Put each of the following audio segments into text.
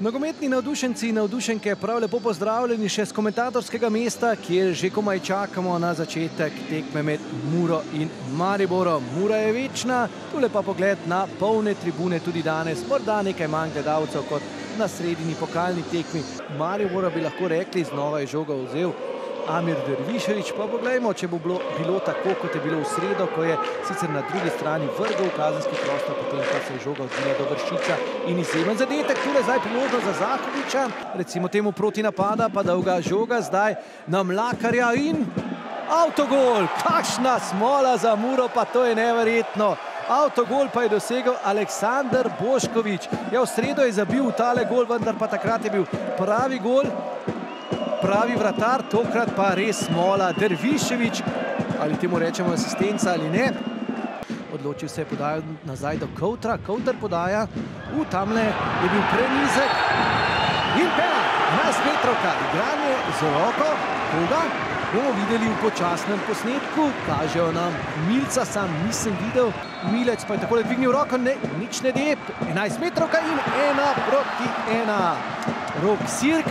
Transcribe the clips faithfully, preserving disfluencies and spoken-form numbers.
Nogometni navdušenci in navdušenke, prav lepo pozdravljeni še z komentatorskega mesta, kjer že komaj čakamo na začetek tekme med Muro in Mariborom. Mura je večna, tule pa pogled na polne tribune tudi danes, morda nekaj manj gledalcev kot na sredini pokalni tekmi. Maribora bi lahko rekli, znova je žogo vzel Amir Dervišević, pa poglejmo, če bo bilo, bilo tako, kot je bilo v sredo, ko je sicer na drugi strani vrgel kazenski prostor, potem pa se je žoga odvila do Vršiča in izjemen zadetek. Tule zdaj priložnost za Zahovića, recimo temu proti napada, pa dolga žoga zdaj na Mlakarja in avtogol. Kakšna smola za Muro, pa to je neverjetno. Avtogol pa je dosegel Aleksandar Bošković. Ja, v sredo je zabil tale gol, vendar pa takrat je bil pravi gol. Pravi vratar, tokrat pa res smola. Dervišević, ali temu rečemo asistenca ali ne, odločil se je podajal nazaj do Koutra. Kouter podaja, u tamle je bil prenizek in penal, enajst metrovka, igranje z roko. Koga bomo videli v počasnem posnetku, kažejo nam Milca, sam nisem videl. Milec pa je takole dvignil roko, ne, nič ne de, enajst metrovka in ena proti ena. Rok Sirk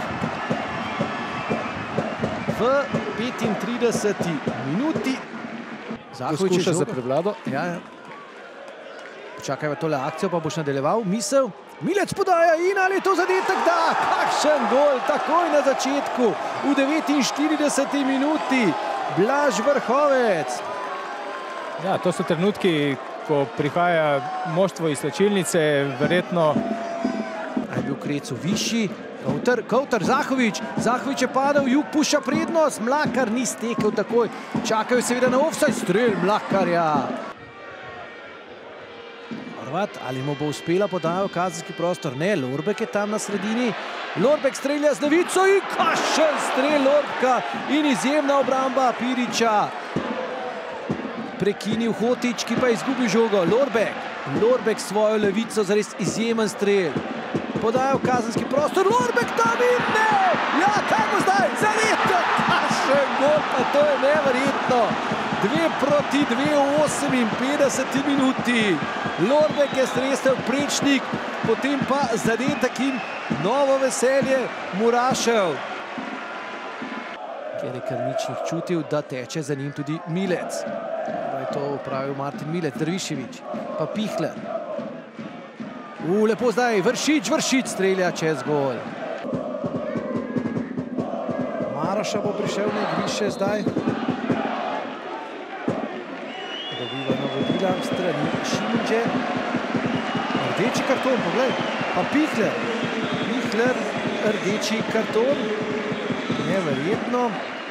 v petintrideseti minuti. Poskuša za prevlado. Ja, počakajva tole akcijo, pa boš nadaljeval. Misel, Milec podaja in ali je to zadetek? Da, kakšen gol, takoj na začetku, v devetinštirideseti minuti. Blaž Vrhovec. Ja, to so trenutki, ko prihaja moštvo iz slačilnice, verjetno. Je bil Krecu višji. Kouter, Kouter, Zahović, Zahović je padel, Jug puša prednost, Mlakar ni stekel takoj, čakajo seveda na ofsajд, strel Mlakarja. Horvat, ali mu bo uspela podajo kazenski prostor? Ne, Lorbek je tam na sredini, Lorbek strelja z levico in kakšen strel Lorbka in izjemna obramba Pirića. Prekinil Hotić, ki pa je izgubil žogo. Lorbek, Lorbek svojo levico, zares izjemen strel. Podajo kazenski prostor, Lorbek tam in ne! Ja, kaj bo zdaj? Zadetek! Kakšen gol, pa to je neverjetno! Dve proti dve v oseminpetdeseti minuti. Lorbek je stresel Prečnik, potem pa zadetek in novo veselje Murašev. Ker je Krničnik čutil, da teče za njim tudi Milec. Da je to upravil Martin Milec, Dervišević, pa Pihler. U, lepo zdaj, Vršič, Vršič strelja čez gol. Maroša bo prišel na igrišče zdaj. Dobiva navodila v strani Šimundže. Rdeči karton, poglej, pa Pihler. Pihler, rdeči karton. Neverjetno.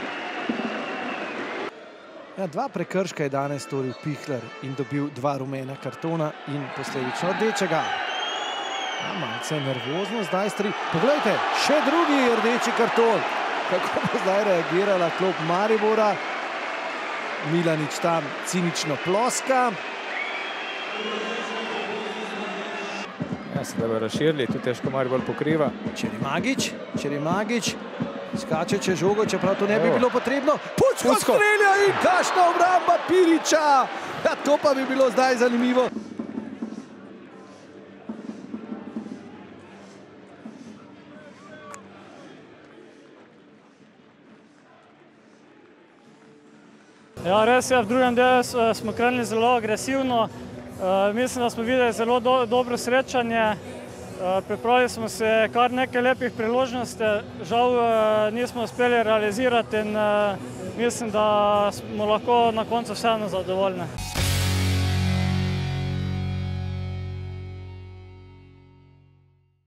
Ja, dva prekrška je danes storil Pihler in dobil dva rumena kartona in posledično rdečega. Ja, malce nervozno zdaj stri. Poglejte, še drugi rdeči karton. Kako bo zdaj reagirala klop Maribora? Milanič tam cinično ploska. Ja, se da bo razširili, tu težko Maribor pokriva. Čerimagić, Čerimagić skače čez žogo, čeprav to ne bi bilo potrebno. Pucko strelja in kakšna obramba Pirića. Ja, to pa bi bilo zdaj zanimivo. Ja, res je, v drugem delu smo krenili zelo agresivno. Mislim, da smo videli zelo do, dobro srečanje. Pripravili smo se kar nekaj lepih priložnosti. Žal nismo uspeli realizirati in mislim, da smo lahko na koncu vseeno zadovoljni.